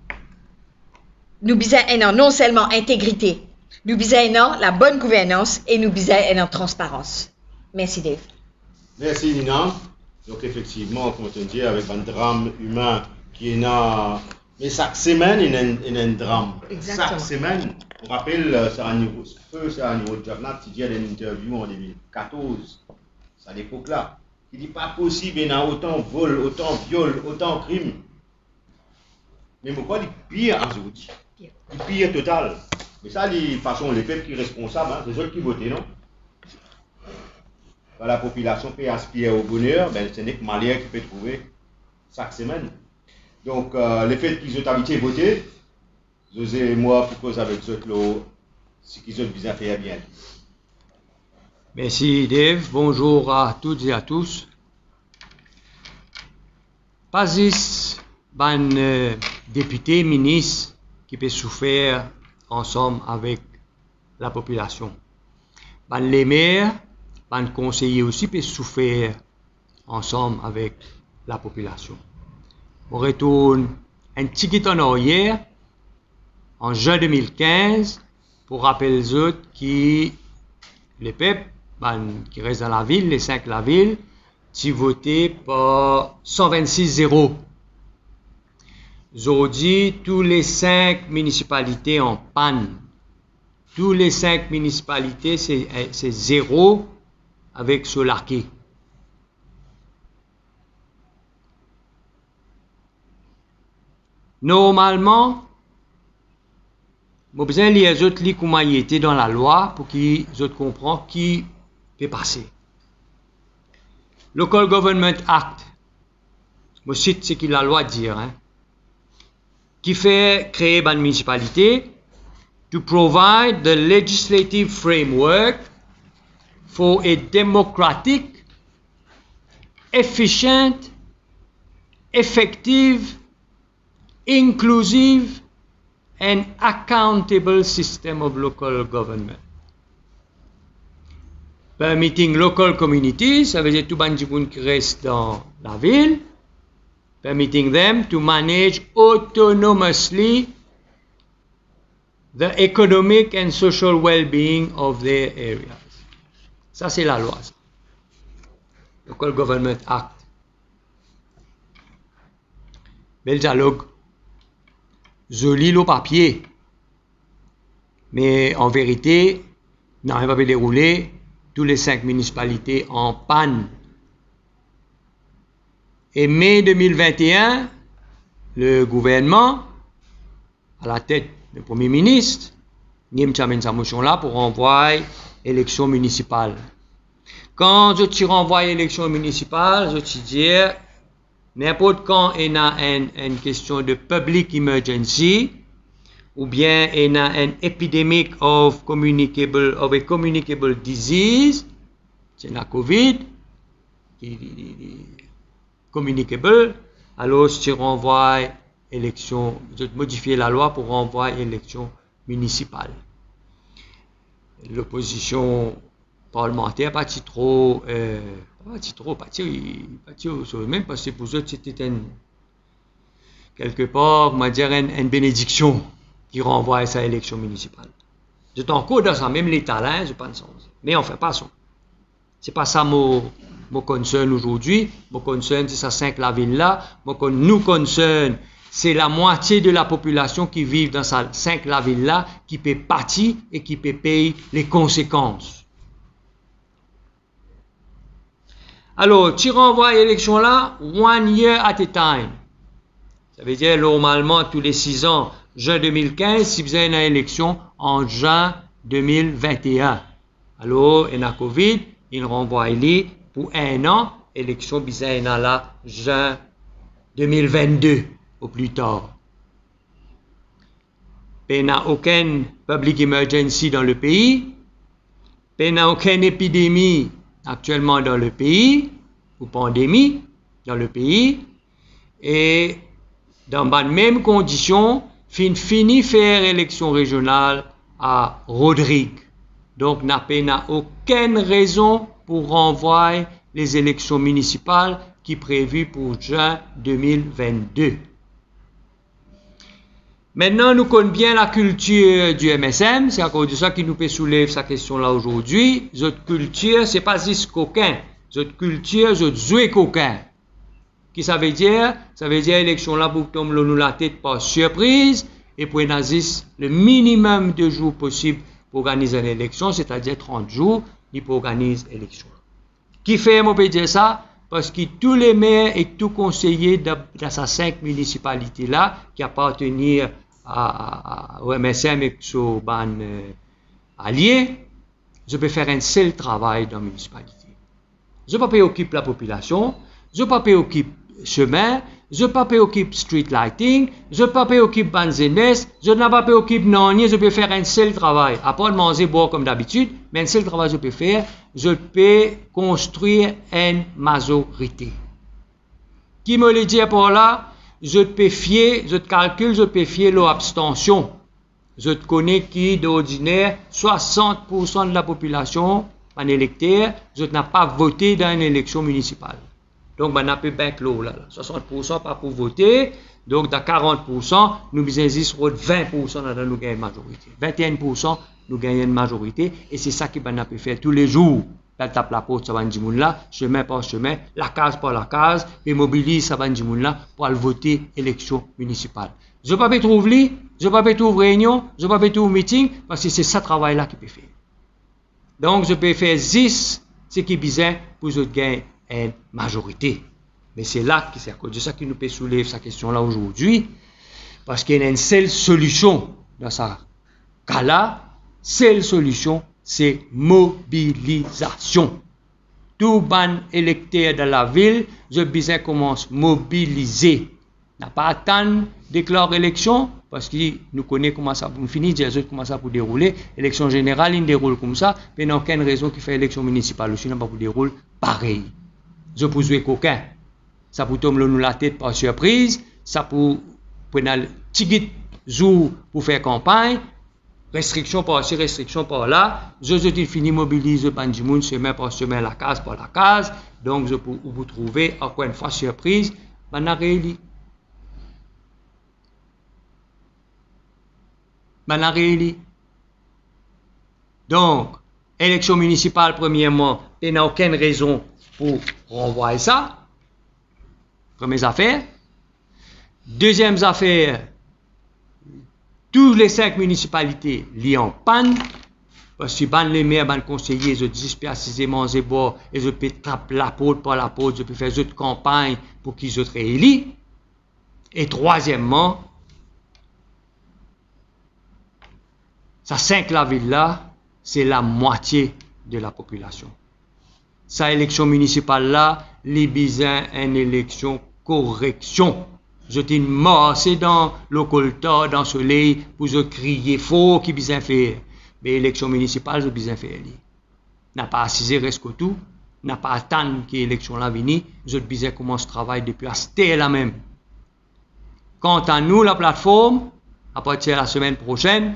intégrité, nous bisons la bonne gouvernance et nous bisons transparence. Merci Dave. Merci Nina. Donc effectivement, comme on dit, avec un drame humain qui est là, mais chaque semaine il y a un drame. Exactement. Chaque semaine, on rappelle, c'est un niveau de journal, il y a une interview en 2014, c'est à l'époque là. Il n'est pas possible, il y a autant de vol, autant de viol, autant de crimes. Mais pourquoi il pire aujourd'hui? Il pire total. Mais ça, de toute façon, les peuples qui sont responsables, hein, c'est eux qui votent, non? Quand la population peut aspirer au bonheur, ben, ce n'est que Malien qui peut trouver chaque semaine. Donc, le fait qu'ils ont habitué à voter, je moi, pour cause avec eux, ce qu'ils ont besoin de faire bien. Merci Dave, bonjour à toutes et à tous. Pas un député, ministre qui peut souffrir ensemble avec la population. Les maires, les conseillers aussi peuvent souffrir ensemble avec la population. On retourne un petit peu en arrière, en juin 2015, pour rappeler les autres qui, les peuples, qui restent dans la ville, les 5 de la ville, qui votaient par 126-0. aujourd'hui, tous les 5 municipalités en panne. Tous les 5 municipalités, c'est 0 avec Solarqué. Normalement, j'ai besoin de les autres lire comment il était dans la loi pour qu'ils autres comprennent qui peut passer. Local Government Act, je cite ce que la loi dit, hein, qui fait créer une municipalité to provide the legislative framework for a democratic, efficient, effective, inclusive and accountable system of local government. Permitting local communities, ça veut dire tout le monde qui reste dans la ville, permitting them to manage autonomously the economic and social well-being of their areas. Ça, c'est la loi. Ça. Local Government Act. Bel dialogue. Je lis le papier. Mais en vérité, n'arrive pas à dérouler tous les 5 municipalités en panne. Et mai 2021, le gouvernement, à la tête du Premier ministre, Nim amène sa motion là pour renvoyer élection municipale. Quand je renvoie élection municipale, je te dis, n'importe quand il y a une question de public emergency, ou bien il y a une épidémie of a communicable disease, c'est la COVID, communicable, alors je renvoie élection, je modifie la loi pour renvoyer élection municipale. L'opposition parlementaire pas trop même parce que pour eux c'était quelque part on va dire une bénédiction qui renvoie sa élection municipale. Je suis encore dans ça, même les talents, je pense. Mais on fait pas ça. C'est pas ça mon concern aujourd'hui. Mon concern c'est ça 5 la ville là. Nous concern c'est la moitié de la population qui vit dans ces 5 la ville là qui peut partir et qui peut payer les conséquences. Alors, tu renvoies l'élection là, 1 year at a time. Ça veut dire normalement tous les 6 ans, juin 2015, si vous avez une élection en juin 2021. Alors, il y a COVID, il renvoie les pour 1 an, élection bizarre là, juin 2022 au plus tard. Il n'y a aucune public emergency dans le pays, il n'y a aucune épidémie actuellement dans le pays, ou pandémie dans le pays, et dans les mêmes conditions, fini faire élection régionale à Rodrigue. Donc, n'a aucune raison pour renvoyer les élections municipales qui sont prévues pour juin 2022. Maintenant, nous connaissons bien la culture du MSM, c'est à cause de ça qui nous peut soulever cette question-là aujourd'hui. Notre culture, c'est pas juste coquin. Notre culture, c'est jouer coquin. Qui ça veut dire? Ça veut dire élection là pour tomber nous la tête par surprise et pour nazis le minimum de jours possible pour organiser une élection, c'est-à-dire 30 jours, il peut organiser l'élection. Qui fait, on peut dire ça? Parce que tous les maires et tous conseillers de ces 5 municipalités-là qui appartiennent au MSM et aux alliés, je peux faire un seul travail dans la municipalité. Je ne peux pas préoccuper la population, je ne peux pas préoccuper chemin, je ne peux pas préoccuper street lighting, je ne peux pas préoccuper banzenes, je ne peux pas préoccuper non, je peux faire un seul travail. À part manger, boire comme d'habitude, mais un seul travail je peux faire, je peux construire une majorité. Qui me le dit par là? Je peux fier, je calcule, je peux fier l'abstention. Je connais qui d'ordinaire, 60% de la population, un électeur, je n'ai pas voté dans une élection municipale. Donc, on a peu bien clos là. 60% pas pour voter. Donc, dans 40%, nous avons 20% dans nous gagnons une majorité. 21%, nous gagnons une majorité. Et c'est ça que on a pu faire tous les jours. tape la porte, ça va dire là, chemin par chemin, la case par la case, et mobilise ça va dire là pour aller voter élection municipale. Je ne peux pas trouver, je ne peux pas trouver réunion, je ne peux pas trouver meeting, parce que c'est ça travail là qui peut faire. Donc, je peux faire 10, ce qui est besoin pour que gagner une majorité. Mais c'est là que c'est à cause de ça que nous peut soulever cette question-là aujourd'hui, parce qu'il y a une seule solution dans ce cas-là, seule solution, c'est mobilisation. Tout ban électeur de la ville, je besoin commence à mobiliser. N'a pas attendre déclare élection, parce que nous connaissons comment ça pour finir, comment ça pour dérouler. Élection générale, il déroule comme ça, mais il n'y a aucune raison qui fait élection municipale aussi, n'a pas pour dérouler pareil. Je peux jouer coquin. Ça peut tomber nous la tête par surprise, ça peut prendre un petit jour pour faire campagne, restriction par-ci, restriction par-là. Je finis mobiliser Bandimoun semaine par semaine, la case par la case. Donc, je peux vous trouver, encore une fois, surprise, Banareli. Donc, élection municipale, premièrement, il n'y a aucune raison pour renvoyer ça. Première affaire. Deuxième affaire, toutes les 5 municipalités liées en panne, parce que les maires, les conseillers, ils disent précisément, et ils peuvent taper la porte par la porte, ils peuvent faire d'autres campagnes pour qu'ils soient réélus. Et troisièmement, ça 5 la ville là, c'est la moitié de la population. Sa élection municipale là, les besoin une élection correction. Je t'ai marché dans le colta, dans le soleil, pour je crier fort qui besoin faire. Mais l'élection municipale, je besoin faire. N'a pas assisé reste tout, n'a pas attendu que l'élection là vienne, je besoin commence le travail depuis à cette là même. Quant à nous, la plateforme, à partir de la semaine prochaine,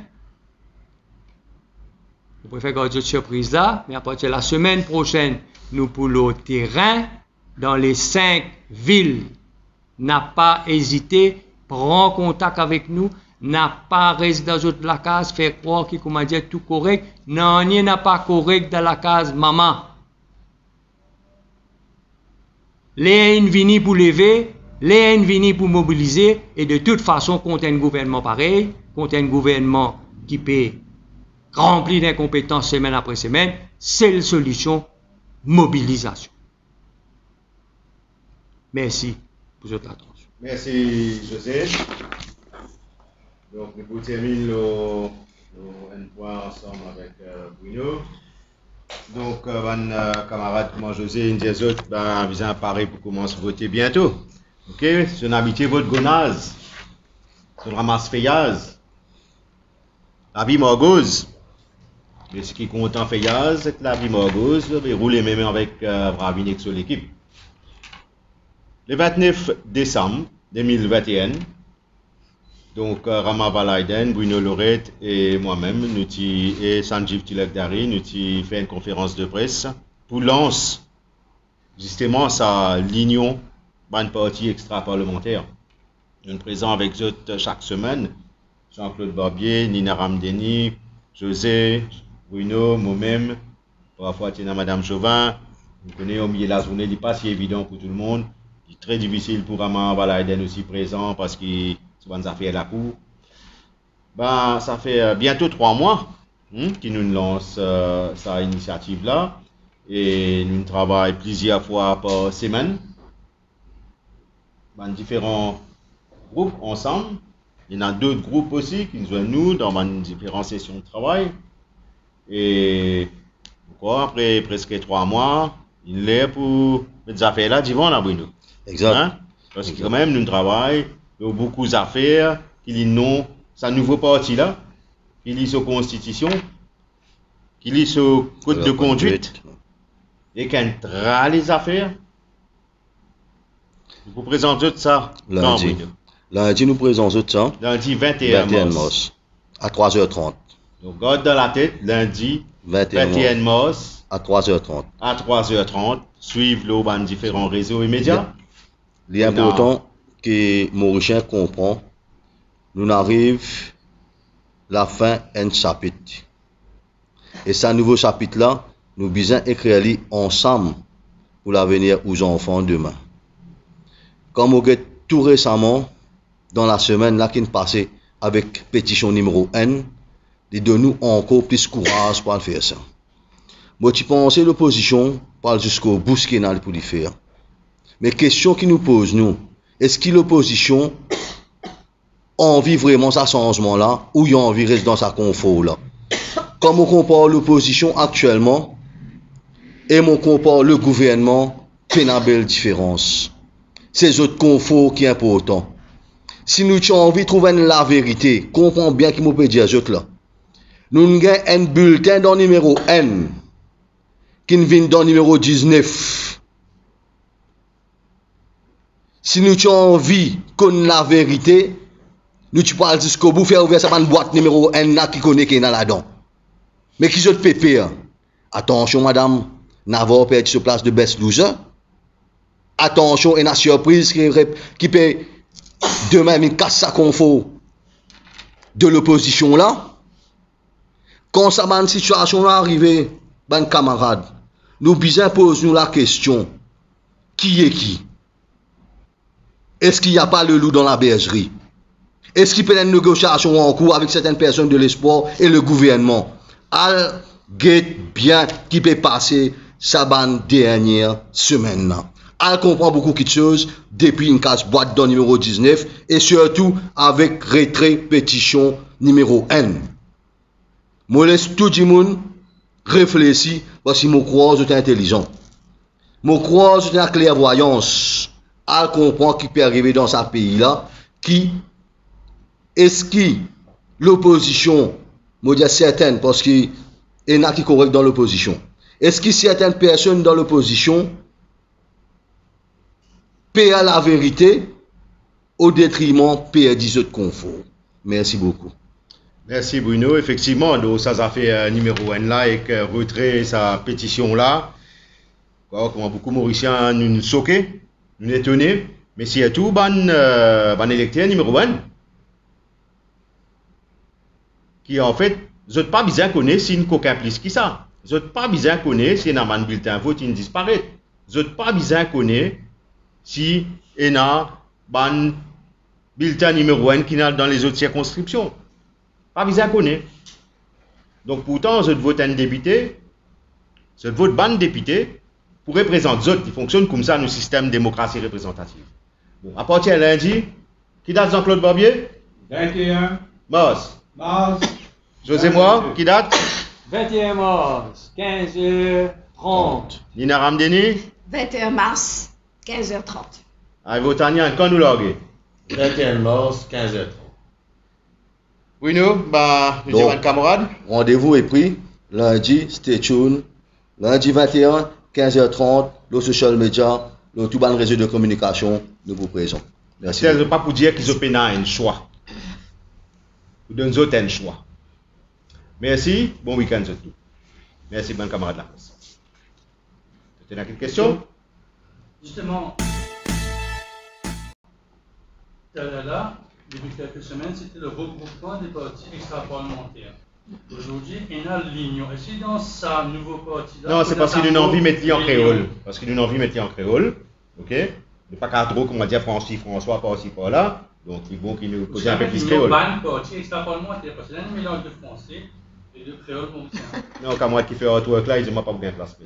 je préfère garder cette surprise là, mais à partir de la semaine prochaine, nous pour le terrain, dans les 5 villes, n'a pas hésité, prend contact avec nous, n'a pas resté dans la case, fait croire qu'il comment dire tout correct. Non, il n'a pas correct dans la case maman. Les vini pour lever, les vini pour mobiliser, et de toute façon, contre un gouvernement pareil, contre un gouvernement qui peut remplir d'incompétences semaine après semaine, c'est la solution, mobilisation. Merci pour votre attention. Merci José. Donc nous terminons un point ensemble avec Bruno. Donc camarade comment José, une des autres, visant à Paris pour commencer à voter bientôt. Ok, si on habite votre gonaz, si on ramasse feuillage, la vie morgose. Mais ce qui compte en feuillage, c'est que la vie morgose, mais rouler même avec Bravinex sur l'équipe. Le 29 décembre 2021, donc Rama Valaiden, Bruno Lorette et moi-même, et Sanjeev Tilakdari, nous avons fait une conférence de presse pour lancer justement sa l'union d'un parti extra-parlementaire. Nous sommes présents avec eux chaque semaine, Jean-Claude Barbier, Nina Ramdeni, José, Bruno, moi-même, parfois Madame Chauvin. Vous connaissez au milieu de la journée, il n'est pas si évident pour tout le monde. C'est très difficile pour Rama Valaiden aussi présent parce qu'il a fait la cour. Ça fait bientôt 3 mois qu'il nous lance sa initiative-là. Et nous travaillons plusieurs fois par semaine dans différents groupes ensemble. Il y en a d'autres groupes aussi qui nous joignent nous dans différentes sessions de travail. Et après presque 3 mois, il est pour les affaires là, d'Yvonne à Bruno. Exact. Hein? Parce que quand même, nous travaillons, il y a beaucoup d'affaires, qu'il non, sa nouveau parti là, qu'il lit sa constitution, qu'il lit sa code de conduite, et qu'il a les affaires. Je vous présente tout ça. Lundi, nous présentons ça. Lundi 21 mars. À 3h30. Donc, garde dans la tête, lundi 21 mars. À 3h30. À 3h30. Suivre l'eau différents réseaux immédiats. Il est important que Mauricien comprend. Nous arrivons la fin d'un chapitre. Et ce nouveau chapitre-là, nous besoin écrire ensemble pour l'avenir aux enfants demain. Comme on a tout récemment, dans la semaine là qui est passée avec pétition numéro N, de donner encore plus courage pour le faire ça. Moi, tu penses l'opposition parle jusqu'au bout ce qu'il a pour le faire. Mais question qui nous pose, nous, est-ce que l'opposition a envie vraiment ça changement là ou il a envie de rester dans sa confort là? Comme on compare l'opposition actuellement et on compare le gouvernement, il y a une belle différence. C'est autres confort qui est important. Si nous avons envie de trouver la vérité, comprends bien qu'il peut dire autres là. Nous avons un bulletin dans le numéro N qui vient dans le numéro 19. Si nous avons envie qu'on la vérité, nous tu parles jusqu'au bout, faire ouvrir sa boîte numéro N là qui connaît qui est là-dedans. Mais qui autres pépé? Attention madame, n'avoir perdu sur place de best loser. Attention, et la surprise qui peut demain me casse sa confort de l'opposition là. Quand ça une situation là arrive, ben camarade, nous besoin poser nous la question, qui est qui? Est-ce qu'il n'y a pas le loup dans la bergerie? Est-ce qu'il peut y avoir une négociation en cours avec certaines personnes de l'espoir et le gouvernement? Al guette bien qui peut passer sa dernière semaine là. Elle comprend beaucoup de choses depuis une case boîte dans numéro 19 et surtout avec retrait pétition numéro N. Moi laisse tout le monde réfléchir parce que je crois que c'est intelligent. Je crois que c'est une clairvoyance. Elle comprend qui peut arriver dans ce pays là qui est-ce que l'opposition, je dis certaines parce qu'il y en a qui sont corrects dans l'opposition. Est-ce que certaines personnes dans l'opposition paient la vérité au détriment de 10 autres confort? Merci beaucoup. Merci Bruno. Effectivement, donc, ça a fait numéro 1 là et que retrait sa pétition là. Comment beaucoup Mauriciens nous choqués, nous étonnés. Mais c'est tout, ban électeur numéro 1. Qui en fait, vous n'êtes pas bien connaître si une coquin plus qui ça. Vous n'êtes pas bien connaître si un bulletin vote il disparaît. Vous n'êtes pas bien connaître si il y a un bulletin numéro 1 qui est dans les autres circonscriptions. Pas bien connaître. Donc pourtant, vous vote un député, vous vote ban député pour représenter les autres qui fonctionnent comme ça dans le système de démocratie représentative. Bon, à partir de lundi, qui date Jean-Claude Barbier? 21 mars. mars. José Moore, qui date? 21 mars, 15h30. Nina Ramdeni? 21 mars, 15h30. Allez, Votanian, quand nous l'orguez? 21 mars, 15h30. Bruno, nous avons un camarade. Rendez-vous est pris lundi, stay tuned. Lundi 21, 15h30, le social media, le tout bon réseau de communication, nous vous présentons. Merci. Ce n'est pas pour dire qu'ils ont un choix. Vous donnez autres un choix. Merci, bon week-end surtout. Merci, bon camarade la presse. Tu as une question? Justement, là, depuis quelques semaines, c'était le regroupement des partis extra-parlementaires. Aujourd'hui, il y a l'union. Est-ce que dans ce nouveau parti-là... Non, c'est parce qu'il a une envie de mettre en créole. Parce qu'il a une envie de mettre en créole. Ok? De pas qu'à trop, comme on va dire, François, pas aussi, pas là. Donc, il faut qu'il nous pose un peu plus créole. Ban parti extra-parlementaire, parce qu'il y a un mélange de français et de créole mauricien. Non, quand moi qui fais artwork là, ils n'ont pas bien place.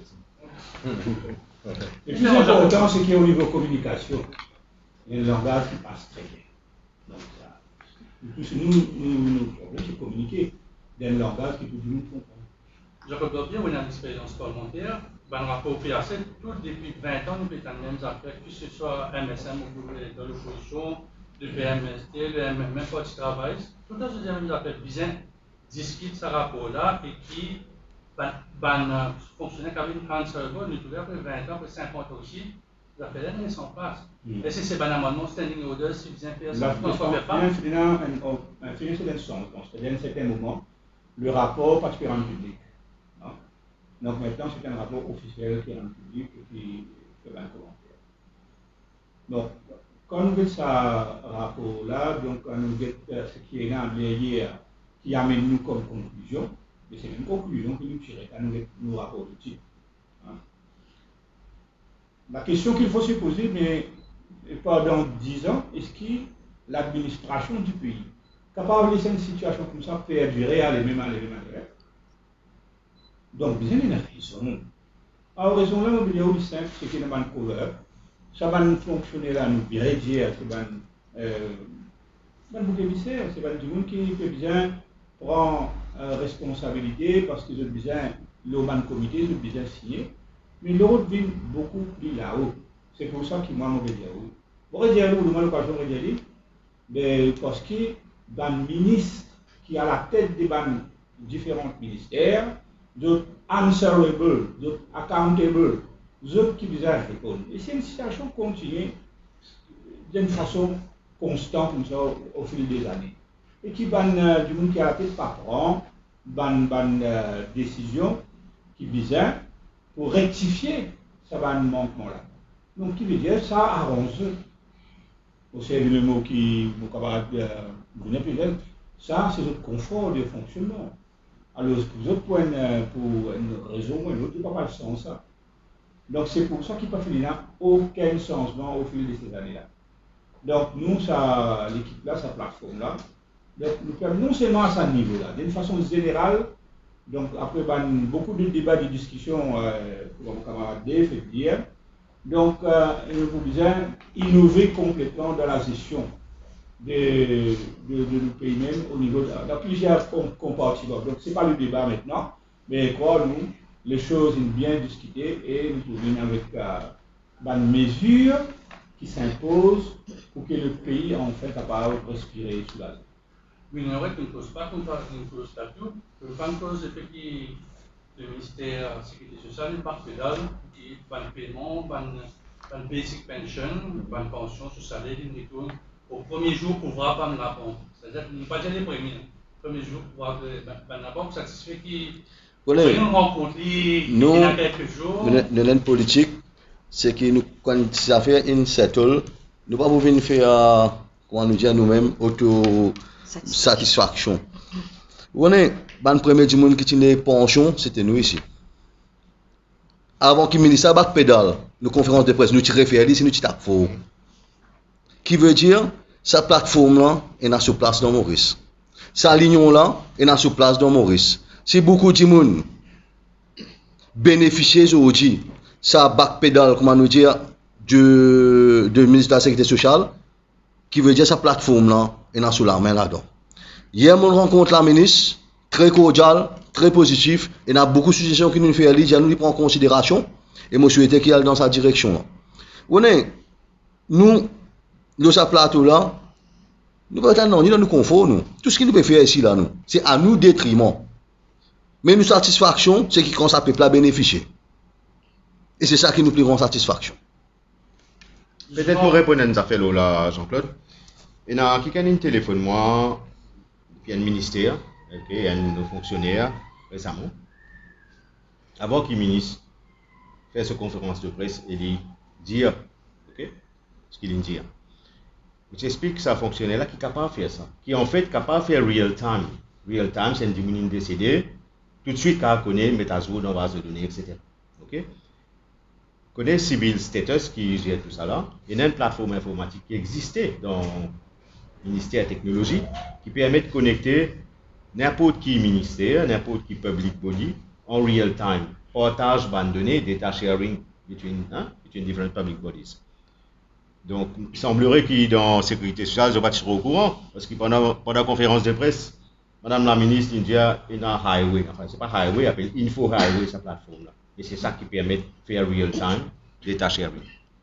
Le plus important, c'est qu'au niveau communication, il y a un langage qui passe très bien. Donc, ça, nous problème, c'est communiquer dans un langage qui tout le monde comprend. Je peux bien une expérience parlementaire, le rapport PAC, tout depuis 20 ans, nous avons les mêmes affaires, que ce soit MSM ou dans l'opposition, le PMST, le MMM, Parti Travail, tout ça, c'est les mêmes affaires. Bien, discutent ce rapport-là et qui fonctionnait comme une grande seconde, nous trouvons après 20 ans, après 50 ans aussi, les affaires ne sont pas. Et si c'est un amendement standing order, si bien personne ne fait pas. Un financier d'un sens, c'est-à-dire à un certain moment, le rapport passe en public. Hein? Donc maintenant, c'est un rapport officiel qui est en public et qui fait un commentaire. Donc, quand nous avons ce rapport-là, donc quand nous avons ce qui est là hier, qui amène nous comme conclusion, Mais c'est une conclusion que nous tirons à nous rapporter tout de suite. Hein. La question qu'il faut se poser, mais pendant 10 ans, est-ce que l'administration du pays est capable de laisser une situation comme ça perdurer à les mêmes donc, bien une raison. Alors, raison là, on veut dire oui, simple, c'est qu'il y a une couleur. Ça va fonctionner là, nous bien dire, c'est un bouc émissaire, c'est pas du monde qui peut bien prendre responsabilité parce qu'ils ont besoin, le comité, ils ont besoin signer. Mais l'autre vient beaucoup plus là-haut. C'est pour ça que moi, je veux dire oui. Pour dire oui, moi, l'occasion de dire mais parce que le ministre qui a la tête des différents ministères, d'autres answerable, d'autres accountable, d'autres qui besoin répondre. Et c'est une situation continue d'une façon constante comme ça au fil des années. Et qui va du monde qui a la tête pas prendre décision qui besoin pour rectifier ce manquement-là. Donc, qui veut dire ça arrange. C'est le mot qui vous camarade ça, c'est notre confort de fonctionnement. Alors, pour autres points, pour une raison ou une autre, il n'y a pas de sens ça. Donc, c'est pour ça qu'il n'y a pas fait aucun changement au fil de ces années-là. Donc, nous, l'équipe-là, sa plateforme-là, nous permet non seulement à ce niveau-là, d'une façon générale, donc après beaucoup de débats, de discussions, pour mon camarade Dave et dire, donc nous pouvons innover complètement dans la gestion de nos pays même au niveau dans plusieurs compartiments. Donc ce n'est pas le débat maintenant, mais quoi, nous, les choses sont bien discutées et nous pouvons avec une mesure qui s'impose pour que le pays en fait capable de respirer sous la zone. Oui, il n'y aurait qu'une cause, pas une cause statut, une cause de fait le ministère de la Sécurité sociale, une part pédale, qui va le paiement, une basic pension, une pension sur salaire, une retourne au premier jour pour voir pas me répondre. C'est-à-dire qu'il ne pas dire les premiers. Premier jour pour voir pas me répondre, satisfait qu'il nous rencontre il y a quelques jours. Notre politique, c'est que nous, quand ça fait une settle, nous ne pouvons pas venir faire, comment nous dire nous-mêmes, auto-satisfaction. On est, le premier du monde qui tient pension, c'était nous ici. Avant que le ministère batte pédale, nos conférences de presse, nous tirons faire ici, nous tirons faux. Qui veut dire, sa plateforme-là est dans sa place dans Maurice. Sa ligne-là est dans sa place dans Maurice. Si beaucoup de monde bénéficient aujourd'hui, ça back pédale, comment nous dire, du ministère de la Sécurité sociale, qui veut dire sa plateforme-là est dans la main là-dedans. Hier, on rencontre la ministre, très cordial, très positif, et il y a beaucoup de suggestions qui nous fait aller, nous prend en considération, et moi je souhaitais qu'il aille dans sa direction. Nous, dans ce plateau-là, nous ne pouvons pas nous confort, nous. Tout ce qu'il nous peut faire ici, là, nous, c'est à nous détriment. Mais nous satisfaction, c'est qui commence à peuple à bénéficier. Et c'est ça qui nous prend satisfaction. Peut-être pour répondre à une affaire là, Jean-Claude. Il y a quelqu'un qui téléphone moi, puis un ministère, okay, un fonctionnaire récemment, avant qu'il ministre fasse sa conférence de presse et lui dire, ok, ce qu'il dit. Je t'explique que ça fonctionnaire là qui est capable de faire ça, qui est en fait capable de faire real time. Real time, c'est un diminué décédé, tout de suite quand on connaît, mettre à jour dans la base de données, etc. Ok? Connaît Civil Status qui gère tout ça là. Il y a une plateforme informatique qui existait dans le ministère de la Technologie qui permet de connecter n'importe qui ministère, n'importe qui public body en real time. Partage bande données, data sharing between different public bodies. Donc, il semblerait que dans la sécurité sociale, je ne suis pas au courant parce que pendant la conférence de presse, Madame la ministre il y a un highway, enfin c'est pas highway, elle appelle Info Highway sa plateforme là. Et c'est ça qui permet de faire real time data sharing.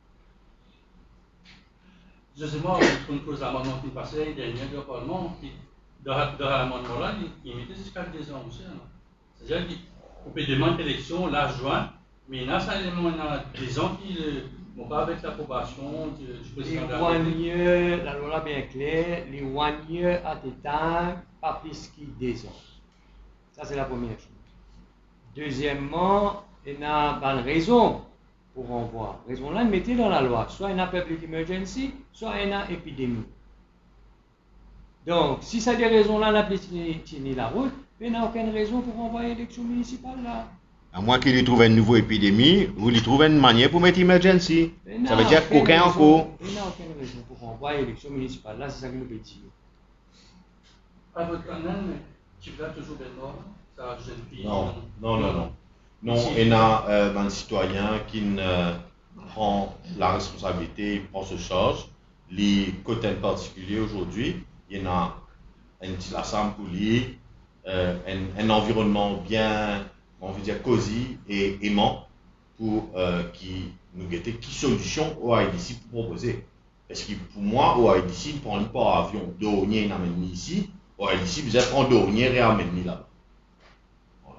Justement, une cause d'amendement qui passait dernier du Parlement, dans l'amendement là, il mettait jusqu'à 2 ans aussi. C'est-à-dire qu'on peut demander l'élection l'adjoint, mais il y a ça élément des ans qui n'ont pas avec l'approbation du président de la République. La loi bien claire, les 1 year at a time, pas plus que 2 ans. Ça c'est la première chose. Deuxièmement, il y a une raison pour renvoi. Raison là, mettez dans la loi. Soit il y a public emergency, soit il y a épidémie. Donc, si ça a des raisons là, on a tenu la route, mais il n'y a aucune raison pour envoyer l'élection municipale là. À moins qu'il y trouve une nouvelle épidémie, ou il trouve une manière pour mettre emergency. Ça veut dire qu'aucun encore. Il n'y a aucune raison pour envoyer l'élection municipale là, c'est ça que nous peut dire. À votre honnête, tu vas toujours être mort, ça jeune fille. Non. Non, il y a un citoyen qui prend la responsabilité, il prend ce charge. Les côtés particuliers aujourd'hui, il y a un petit assemblée pour lui, un environnement bien, on veut dire, cosy et aimant pour qui nous guetter qui solution au IDC pour proposer. Parce que pour moi, au IDC, il prend pas avion d'Ornier n'amène ici, au IDC, vous êtes en d'Ornier et amène là-bas. Voilà.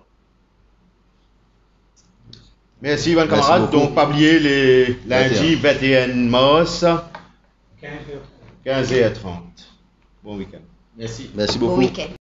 Merci, Ivan Merci camarade. beaucoup. Donc, pas oublier les lundi 21 mars, 15h30. Bon week-end. Merci. Merci Bon beaucoup. week-end.